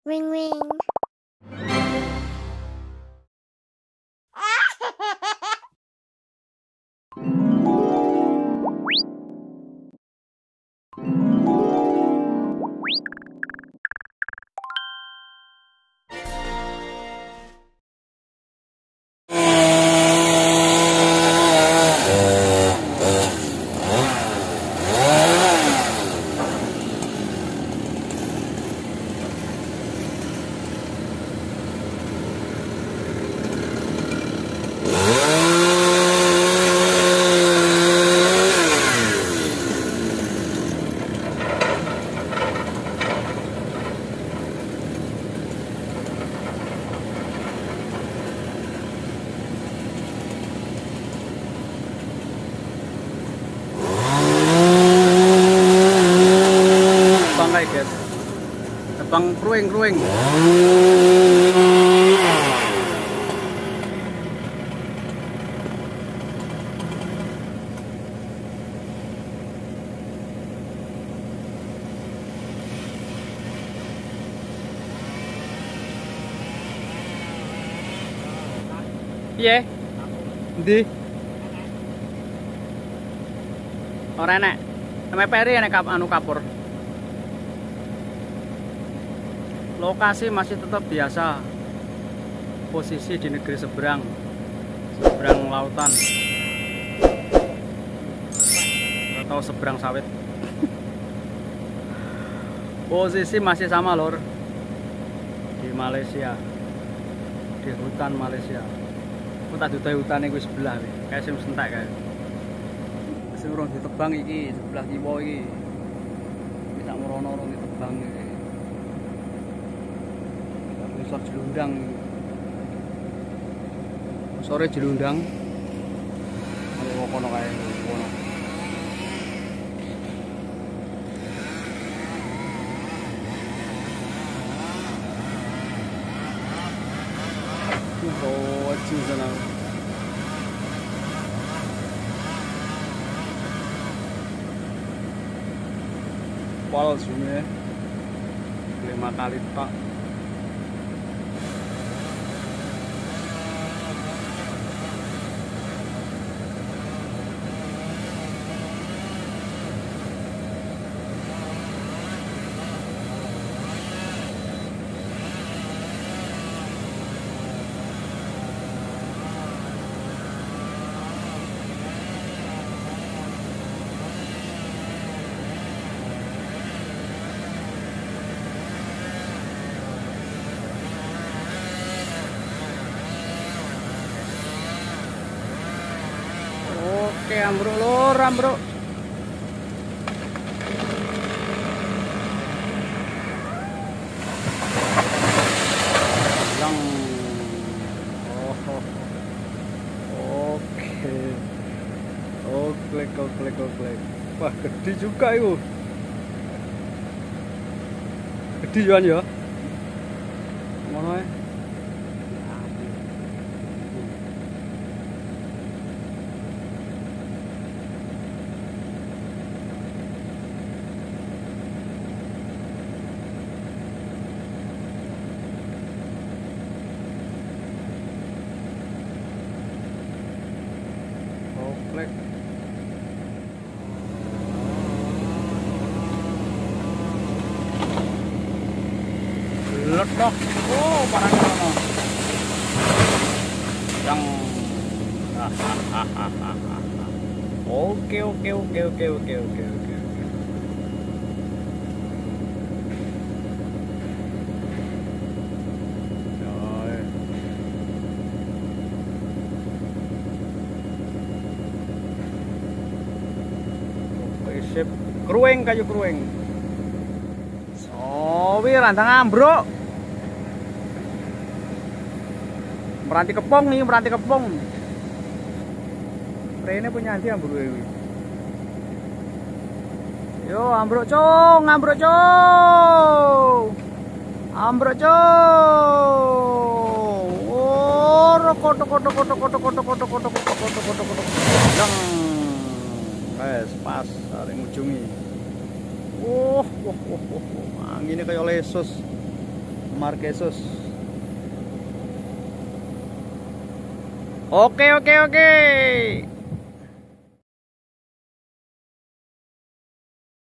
Ring ring. Guys, tebang kruing. Iya, di ora enak. MPR enak anu kapur. Lokasi masih tetap biasa, posisi di negeri seberang lautan atau seberang sawit. Posisi masih sama lor, di Malaysia, di hutan Malaysia. Aku tak dutai hutan itu sebelah, kayak sim sentak kayak sing urung ditebang iki sebelah kiwa iki, bisa merono urung ditebang iki. Sore jelundang, sore jelundang, kalau kono kayak kono. Oh, cing sana. Pol sungai 5 kali tak. Oke, ambruk lor, ambruk. Yang oke. Oke. Wah, gede juga itu. Gede Yuan ya. Ngono ae. Ledok. Oh, parahnya ono. Yang Oke. Sip, kayu kruing. Sowi rantang ambruk. Meranti kepong. Rene punya anti ambruk ini. Yo, ambruk cung. Oh, koto. Dang. Pas saling ujungi. Anginnya kayak lesus. Marquesos. Oke.